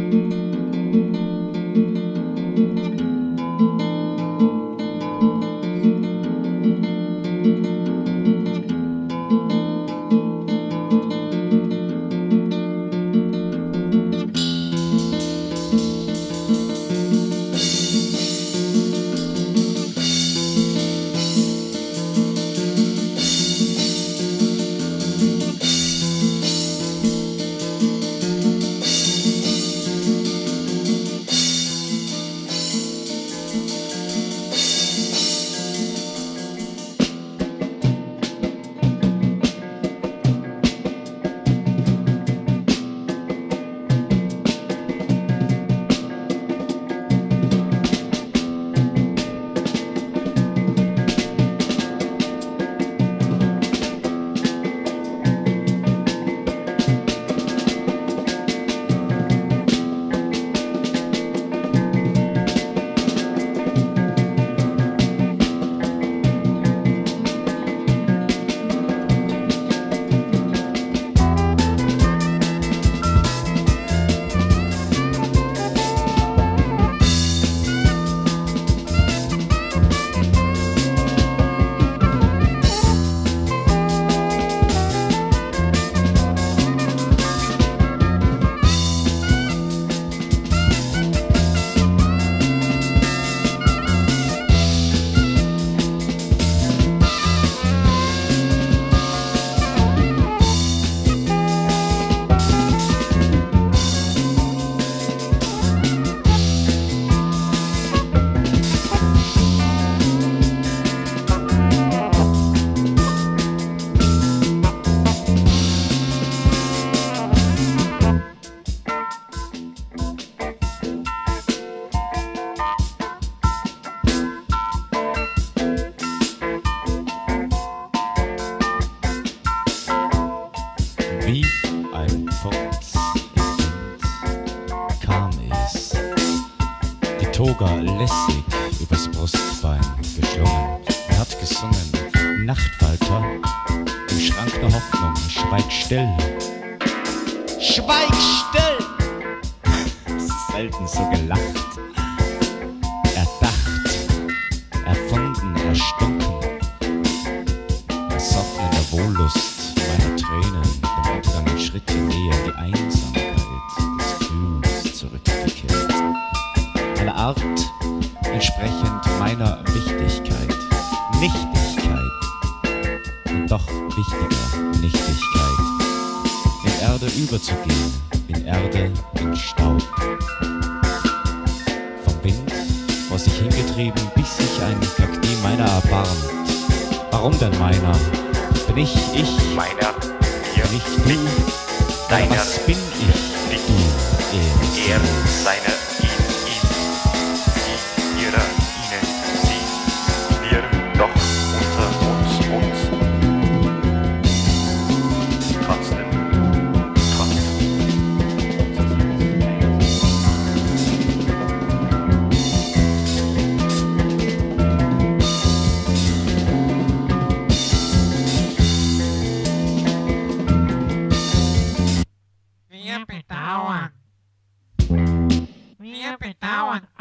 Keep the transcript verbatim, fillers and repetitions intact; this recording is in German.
Wie ein Furz kam es, die Toga lässig übers Brustbein geschlungen. Er hat gesungen, Nachtfalter, im Schrank der Hoffnung, schweig still. Schweig still! Selten so gelacht, erdacht, erfunden, erstunken, ersoffen in der Wohllust meiner Tränen, dem Untergang Schritte näher in die Einsamkeit des Fühls zurückgekehrt. Eine Art entsprechend meiner Wichtigkeit, Nichtigkeit und doch wichtiger Nichtigkeit, in Erde überzugehen, in Erde, in Staub. Vom Wind vor sich hingetrieben, bis sich ein Kakteen meiner erbarmt. Warum denn meiner? Bin ich ich? Meiner, mir, Bin ich du? deiner, Was bin ich? nicht Du, er, er, sie. seine, ihn, ihn, sie, ihre, ihnen, sie, wir, doch, unter uns, uns. Trotzdem, Wir bedauern. Wir bedauern